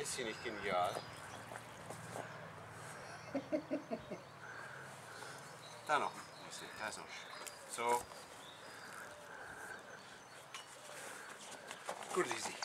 Ist sie nicht genial? Da noch. Da ist noch. So. Gut, easy.